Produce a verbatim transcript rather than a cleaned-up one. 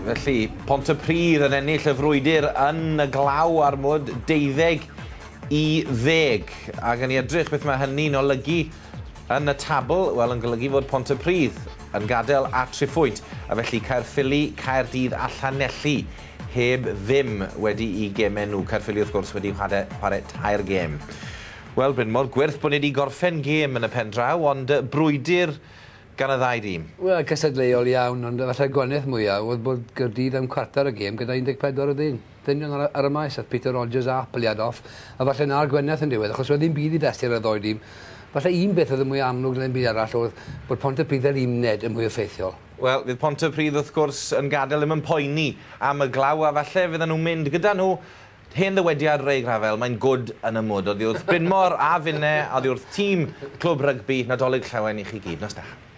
Felly, Pontypridd yn ennill y frwydr yn y glaw ar mwyd deuddeg i ddeg. Ac yn ei edrych beth mae hynny'n olygu yn y tabl, wel, yn golygu fod Pontypridd yn gadael a triphwynt. A felly Caerffili, Caerdydd a Llanelli heb ddim wedi i gemau nhw. Caerffili wrth gwrs wedi chwarae, chwarae tair gem. Wel, Bryn, mor gwirth bod ni wedi gorffen gem yn y pen draw, ond uh, brwydyr gan y ddau dîm. Wel, cysadleuol iawn, ond falle gwaneth mwyaf oedd bod Gaerdydd am cwarter y gem gyda un deg pedwar o ddyn. Dynion ar, ar y maes, oedd Peter Rogers a Appliad off, a falle na'r gweneth yn diwedd, achos oedd ddim byd i ddesur y ddoi dîm. Falle un beth oedd yn mwy amlwg na'n byd arall oedd bod Pontypridd yr uned yn mwy effeithiol. Wel, fydd Pontypridd wrth gwrs yn gadael ddim yn poeni am y glaw, a falle fydden nhw'n mynd gyda nhw hen ddywediad Ray Grafel, mae'n gwd yn y mwd. Oddi wrth Brynmor a Finne, a oddi wrth tîm clwb rygbi Nadolig Llawen i chi gyd. Nos da.